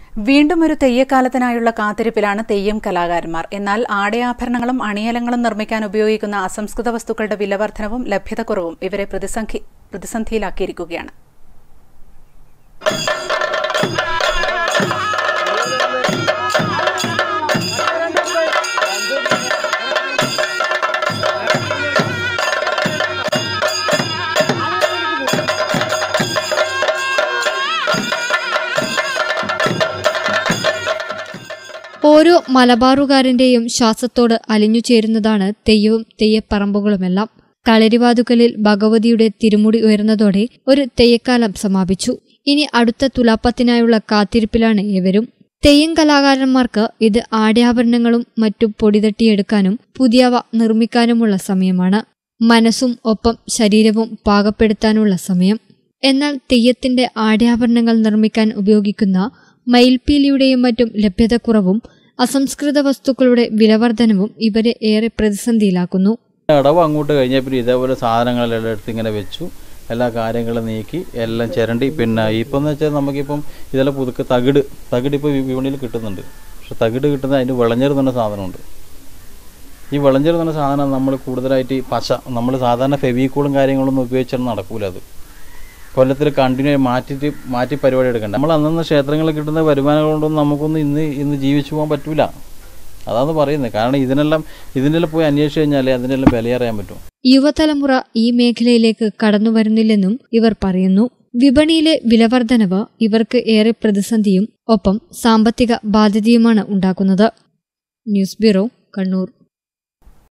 വീണ്ടും ഒരു തെയ്യക്കാലത്തിനായുള്ള കാത്തിരിപ്പിലാണ് തെയ്യം കലാകാരന്മാർ. എന്നാൽ ആടയാഭരണങ്ങളും അണിയലങ്ങളും നിർമ്മിക്കാൻ ഉപയോഗിക്കുന്ന അസംസ്കൃത വസ്തുക്കളുടെ വിലവർദ്ധനവും ലഭ്യതക്കുറവും ഇവരെ പ്രതിസന്ധിയിലാക്കിയിരിക്കുകയാണ്. ഓരോ മലബാറുകാരന്റെയും ശ്വാസത്തോട് അലിഞ്ഞുചേരുന്നതാണ് തെയ്യവും തെയ്യപ്പറമ്പുകളുമെല്ലാം. കളരിവാതുക്കലിൽ ഭഗവതിയുടെ തിരുമുടി ഉയർന്നതോടെ ഒരു തെയ്യക്കാലം സമാപിച്ചു. ഇനി അടുത്ത തുലാപ്പത്തിനായുള്ള കാത്തിരിപ്പിലാണ് ഏവരും. തെയ്യം കലാകാരന്മാർക്ക് ഇത് ആടയാഭരണങ്ങളും മറ്റും പൊടിതട്ടിയെടുക്കാനും പുതിയവ നിർമ്മിക്കാനുമുള്ള സമയമാണ്. മനസ്സും ഒപ്പം ശരീരവും പാകപ്പെടുത്താനുള്ള സമയം. എന്നാൽ തെയ്യത്തിന്റെ ആടയാഭരണങ്ങൾ നിർമ്മിക്കാൻ ഉപയോഗിക്കുന്ന മയിൽപ്പീലിയുടെയും മറ്റും ലഭ്യതക്കുറവും അസംസ്കൃത വസ്തുക്കളുടെ വിലവർദ്ധനവും ഇവരെ ഏറെ പ്രതിസന്ധിയിലാക്കുന്നു. അടവ് അങ്ങോട്ട് കഴിഞ്ഞാൽ പിന്നെ ഇതേപോലെ സാധനങ്ങളെല്ലാം എടുത്ത് ഇങ്ങനെ വെച്ചു, എല്ലാ കാര്യങ്ങളും നീക്കി എല്ലാം ചിരണ്ടി. പിന്നെ ഇപ്പം എന്ന് വെച്ചാൽ നമുക്കിപ്പം ഇതെല്ലാം പുതുക്കെ തകിട് ഇപ്പോൾ വിപണിയിൽ കിട്ടുന്നുണ്ട്. പക്ഷെ തകിട് കിട്ടുന്ന അതിന് വിളഞ്ഞെറുന്ന സാധനമുണ്ട്. ഈ വിളഞ്ഞെറുന്ന സാധനം നമ്മൾ കൂടുതലായിട്ട് പശ, നമ്മൾ സാധാരണ ഫെവിക്കോളും കാര്യങ്ങളൊന്നും ഉപയോഗിച്ചാൽ നടക്കൂല. അത് കൊല്ലത്തിൽ കണ്ടിന്യൂ മാറ്റി പരിപാടി എടുക്കണ്ട. നമ്മൾ അന്നന്ന് ക്ഷേത്രങ്ങളിൽ കിട്ടുന്ന വരുമാനം കൊണ്ടൊന്നും നമുക്കൊന്നും ഇന്ന് ജീവിച്ചു പോകാൻ പറ്റൂല. അതാണ് പറയുന്നത്. കാരണം ഇതിനെല്ലാം പോയി അന്വേഷിച്ച് കഴിഞ്ഞാലേ അതിനെല്ലാം വിലയറിയാൻ പറ്റും. യുവതലമുറ ഈ മേഖലയിലേക്ക് കടന്നു വരുന്നില്ലെന്നും ഇവർ പറയുന്നു. വിപണിയിലെ വിലവർദ്ധനവ് ഇവർക്ക് ഏറെ പ്രതിസന്ധിയും ഒപ്പം സാമ്പത്തിക ബാധ്യതയുമാണ് ഉണ്ടാക്കുന്നത്. News bureau, Kannur.